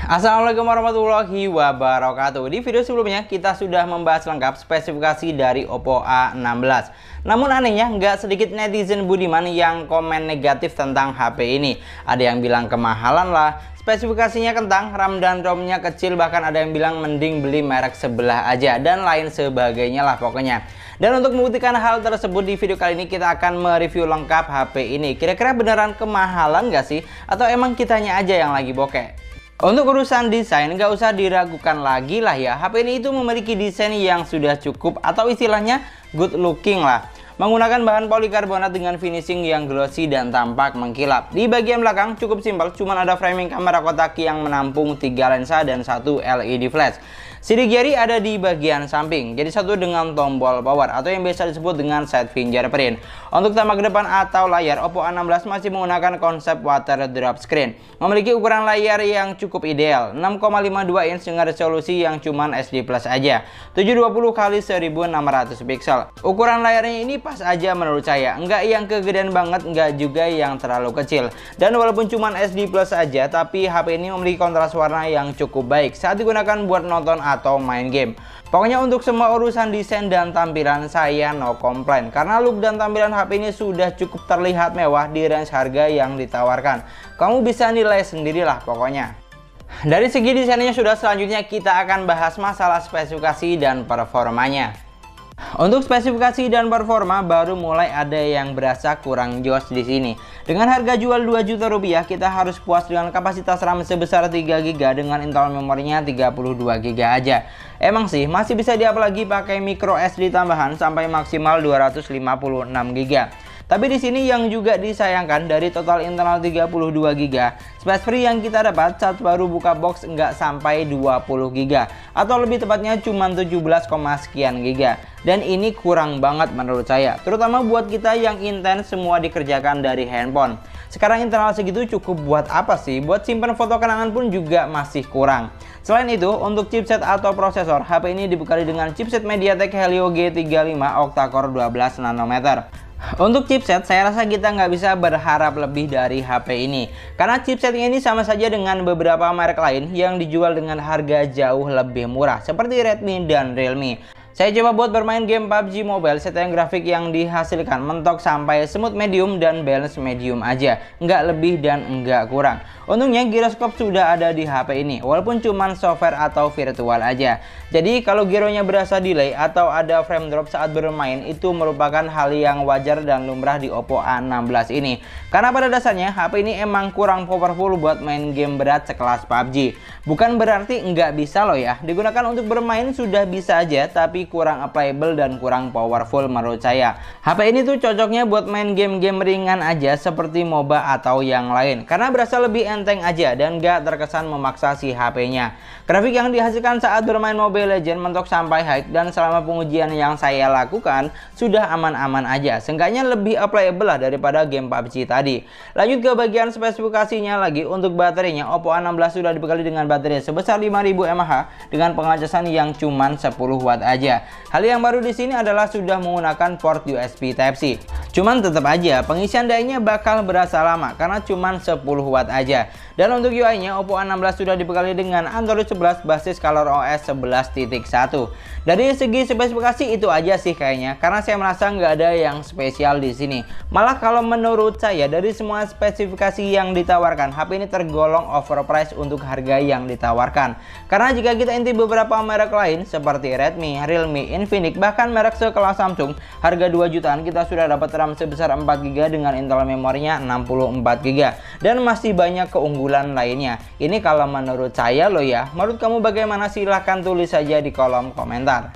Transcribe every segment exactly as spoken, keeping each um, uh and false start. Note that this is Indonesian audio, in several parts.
Assalamualaikum warahmatullahi wabarakatuh. Di video sebelumnya kita sudah membahas lengkap spesifikasi dari Oppo A enam belas. Namun anehnya nggak sedikit netizen budiman yang komen negatif tentang H P ini. Ada yang bilang kemahalan lah, spesifikasinya kentang, RAM dan ROM-nya kecil, bahkan ada yang bilang mending beli merek sebelah aja, dan lain sebagainya lah pokoknya. Dan untuk membuktikan hal tersebut, di video kali ini kita akan mereview lengkap H P ini. Kira-kira beneran kemahalan nggak sih? Atau emang kitanya aja yang lagi bokeh? Untuk urusan desain nggak usah diragukan lagi lah ya. H P ini itu memiliki desain yang sudah cukup atau istilahnya good looking lah. Menggunakan bahan polikarbonat dengan finishing yang glossy dan tampak mengkilap. Di bagian belakang cukup simpel, cuman ada framing kamera kotak yang menampung tiga lensa dan satu L E D flash. Sidik jari ada di bagian samping, jadi satu dengan tombol power atau yang biasa disebut dengan side fingerprint. Untuk tampak depan atau layar, Oppo A enam belas masih menggunakan konsep water drop screen. Memiliki ukuran layar yang cukup ideal, enam koma lima dua inch dengan resolusi yang cuman S D plus aja, tujuh ratus dua puluh kali seribu enam ratus pixel. Ukuran layarnya ini pas aja menurut saya, nggak yang kegedean banget, nggak juga yang terlalu kecil. Dan walaupun cuman S D plus aja, tapi H P ini memiliki kontras warna yang cukup baik saat digunakan buat nonton atau main game. Pokoknya untuk semua urusan desain dan tampilan saya no komplain, karena look dan tampilan H P ini sudah cukup terlihat mewah di range harga yang ditawarkan. Kamu bisa nilai sendirilah pokoknya. Dari segi desainnya sudah, selanjutnya kita akan bahas masalah spesifikasi dan performanya. Untuk spesifikasi dan performa baru mulai ada yang berasa kurang jos di sini. Dengan harga jual dua juta rupiah, kita harus puas dengan kapasitas RAM sebesar tiga giga dengan internal memorinya tiga puluh dua giga aja. Emang sih masih bisa di-up lagi pakai micro S D tambahan sampai maksimal dua ratus lima puluh enam giga. Tapi di sini yang juga disayangkan, dari total internal tiga puluh dua giga, space free yang kita dapat saat baru buka box nggak sampai dua puluh giga, atau lebih tepatnya cuma tujuh belas, sekian giga. Dan ini kurang banget menurut saya, terutama buat kita yang intens semua dikerjakan dari handphone. Sekarang internal segitu cukup buat apa sih? Buat simpan foto kenangan pun juga masih kurang. Selain itu, untuk chipset atau prosesor, H P ini dibekali dengan chipset MediaTek Helio G tiga puluh lima octa-core dua belas nanometer. Untuk chipset, saya rasa kita nggak bisa berharap lebih dari H P ini, karena chipsetnya ini sama saja dengan beberapa merek lain yang dijual dengan harga jauh lebih murah, seperti Redmi dan Realme. Saya coba buat bermain game P U B G Mobile, setting grafik yang dihasilkan mentok sampai smooth medium dan balance medium aja, nggak lebih dan nggak kurang. Untungnya giroskop sudah ada di H P ini, walaupun cuman software atau virtual aja. Jadi kalau gironya berasa delay atau ada frame drop saat bermain, itu merupakan hal yang wajar dan lumrah di Oppo A enam belas ini. Karena pada dasarnya H P ini emang kurang powerful buat main game berat sekelas P U B G. Bukan berarti nggak bisa loh ya, digunakan untuk bermain sudah bisa aja, tapi kurang applicable dan kurang powerful menurut saya. H P ini tuh cocoknya buat main game-game ringan aja seperti MOBA atau yang lain, karena berasa lebih enteng aja dan gak terkesan memaksa si H P-nya. Grafik yang dihasilkan saat bermain Mobile Legends mentok sampai high, dan selama pengujian yang saya lakukan sudah aman-aman aja. Seenggaknya lebih applicable lah daripada game P U B G tadi. Lanjut ke bagian spesifikasinya lagi. Untuk baterainya, Oppo A enam belas sudah dibekali dengan baterai sebesar lima ribu mAh dengan pengacasan yang cuman sepuluh watt aja. Hal yang baru di sini adalah sudah menggunakan port U S B Type C. Cuman tetap aja pengisian dayanya bakal berasa lama karena cuman sepuluh watt aja. Dan untuk U I-nya, Oppo A enam belas sudah dibekali dengan Android sebelas basis ColorOS sebelas titik satu. Dari segi spesifikasi itu aja sih kayaknya, karena saya merasa nggak ada yang spesial di sini. Malah kalau menurut saya, dari semua spesifikasi yang ditawarkan, H P ini tergolong overpriced untuk harga yang ditawarkan. Karena jika kita intip beberapa merek lain seperti Redmi, Realme, Infinix, bahkan merek sekelas Samsung, harga dua jutaan kita sudah dapat RAM sebesar empat giga dengan internal memorinya enam puluh empat giga, dan masih banyak keunggulan lainnya. Ini kalau menurut saya loh ya. Menurut kamu bagaimana? Silahkan tulis saja di kolom komentar.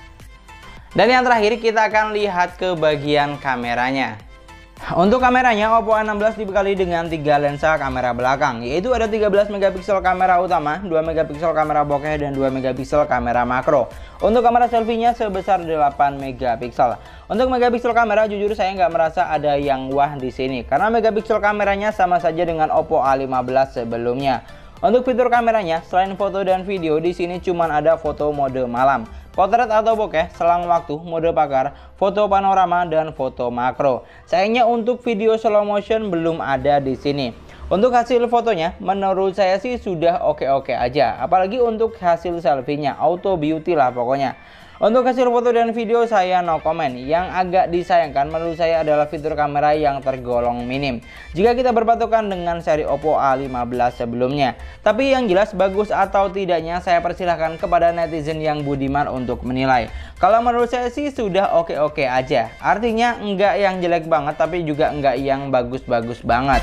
Dan yang terakhir, kita akan lihat ke bagian kameranya. Untuk kameranya, Oppo A enam belas dibekali dengan tiga lensa kamera belakang, yaitu ada tiga belas megapiksel kamera utama, dua megapiksel kamera bokeh, dan dua megapiksel kamera makro. Untuk kamera selfie-nya sebesar delapan megapiksel. Untuk megapiksel kamera, jujur saya nggak merasa ada yang wah di sini, karena megapiksel kameranya sama saja dengan Oppo A lima belas sebelumnya. Untuk fitur kameranya, selain foto dan video, di sini cuma ada foto mode malam, potret atau bokeh, selang waktu, mode pakar, foto panorama, dan foto makro. Sayangnya untuk video slow motion belum ada di sini. Untuk hasil fotonya, menurut saya sih sudah oke-oke aja. Apalagi untuk hasil selfie-nya, auto beauty lah pokoknya. Untuk hasil foto dan video saya no comment. Yang agak disayangkan menurut saya adalah fitur kamera yang tergolong minim jika kita berpatokan dengan seri Oppo A lima belas sebelumnya. Tapi yang jelas bagus atau tidaknya saya persilahkan kepada netizen yang budiman untuk menilai. Kalau menurut saya sih sudah oke-oke aja. Artinya enggak yang jelek banget tapi juga enggak yang bagus-bagus banget.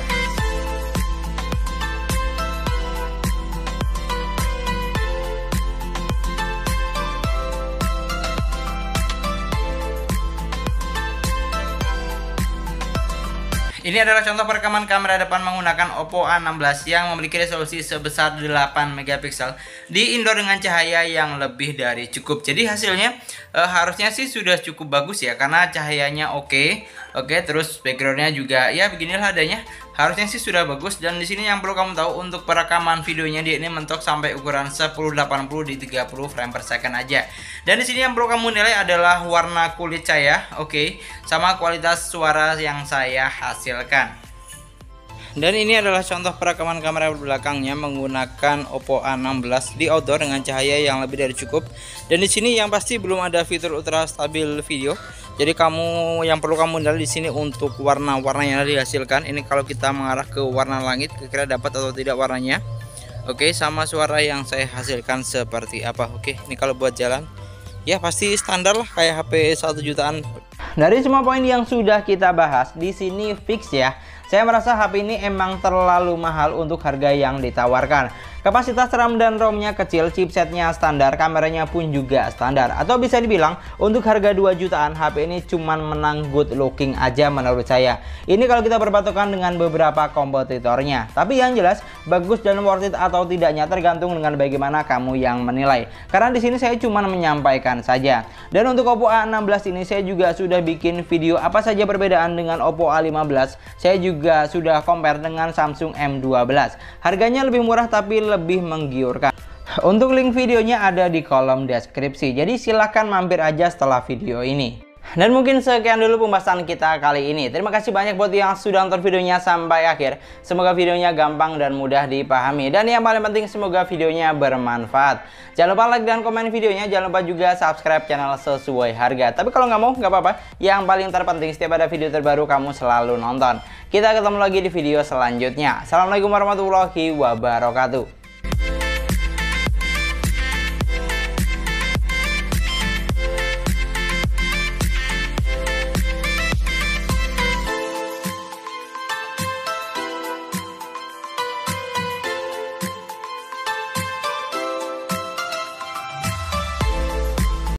Ini adalah contoh perekaman kamera depan menggunakan Oppo A enam belas yang memiliki resolusi sebesar delapan megapiksel di indoor dengan cahaya yang lebih dari cukup. Jadi hasilnya eh, harusnya sih sudah cukup bagus ya, karena cahayanya oke. Oke, terus backgroundnya juga ya beginilah adanya. Harusnya sih sudah bagus. Dan di sini yang perlu kamu tahu, untuk perekaman videonya dia ini mentok sampai ukuran sepuluh delapan puluh di tiga puluh frame per second aja. Dan di sini yang perlu kamu nilai adalah warna kulit saya, oke, sama kualitas suara yang saya hasilkan. Dan ini adalah contoh perekaman kamera belakangnya menggunakan Oppo A enam belas di outdoor dengan cahaya yang lebih dari cukup. Dan di sini yang pasti belum ada fitur ultra stabil video. Jadi kamu yang perlu kamu nilai di sini untuk warna-warna yang dihasilkan. Ini kalau kita mengarah ke warna langit, kira-kira dapat atau tidak warnanya. Oke, sama suara yang saya hasilkan seperti apa. Oke, ini kalau buat jalan ya pasti standar lah kayak H P satu jutaan. Dari semua poin yang sudah kita bahas di sini fix ya. Saya merasa H P ini emang terlalu mahal untuk harga yang ditawarkan. Kapasitas RAM dan ROM-nya kecil, chipsetnya standar, kameranya pun juga standar. Atau bisa dibilang untuk harga dua jutaan H P ini cuman menang good looking aja menurut saya. Ini kalau kita berpatokan dengan beberapa kompetitornya. Tapi yang jelas bagus dan worth it atau tidaknya tergantung dengan bagaimana kamu yang menilai. Karena di sini saya cuman menyampaikan saja. Dan untuk Oppo A enam belas ini saya juga sudah bikin video apa saja perbedaan dengan Oppo A lima belas. Saya juga sudah compare dengan Samsung M dua belas. Harganya lebih murah tapi lebih menggiurkan. Untuk link videonya ada di kolom deskripsi, jadi silahkan mampir aja setelah video ini. Dan mungkin sekian dulu pembahasan kita kali ini. Terima kasih banyak buat yang sudah nonton videonya sampai akhir. Semoga videonya gampang dan mudah dipahami. Dan yang paling penting semoga videonya bermanfaat. Jangan lupa like dan komen videonya. Jangan lupa juga subscribe channel sesuai harga. Tapi kalau nggak mau nggak apa-apa. Yang paling terpenting setiap ada video terbaru kamu selalu nonton. Kita ketemu lagi di video selanjutnya. Assalamualaikum warahmatullahi wabarakatuh.